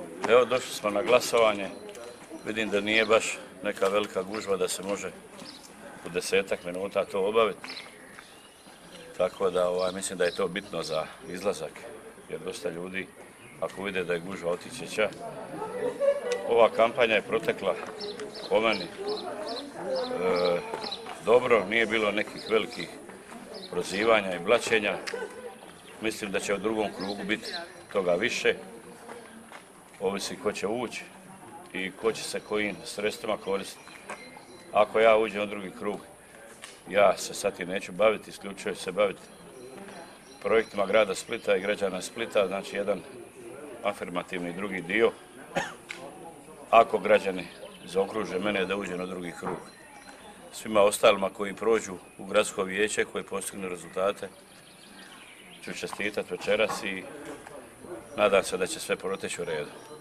Evo, došli smo na glasovanje. Vidim da nije baš neka velika gužva da se može u 10-ak minuta to obaviti. Tako da mislim da je to bitno za izlazak, jer dosta ljudi, ako vide da je gužva, otiće će. Ova kampanja je protekla po meni dobro, nije bilo nekih velikih prozivanja i blaćenja. Mislim da će u drugom krugu biti toga više. Ovisi ko će ući i ko će se kojim sredstvima koristiti. Ako ja uđem u drugi krug, ja se sad i neću baviti, isključivo ću se baviti projektima grada Splita i građana Splita, znači jedan afirmativni drugi dio. Ako građani zaokruže mene da uđem u drugi krug. Svima ostalima koji prođu u gradsko vijeće, koji postignu rezultate, ću čestitati večeras i nadam se da će sve proteći u redu.